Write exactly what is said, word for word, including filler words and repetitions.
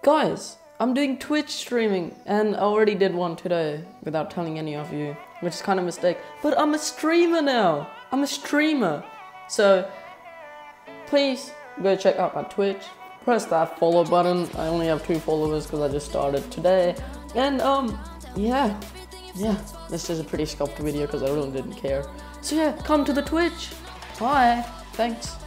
Guys, I'm doing Twitch streaming and I already did one today without telling any of you, which is kind of a mistake. But I'm a streamer now. I'm a streamer. So please go check out my Twitch. Press that follow button. I only have two followers because I just started today. And um, yeah, yeah, this is a pretty sculpted video because I really didn't care. So yeah, come to the Twitch. Bye. Thanks.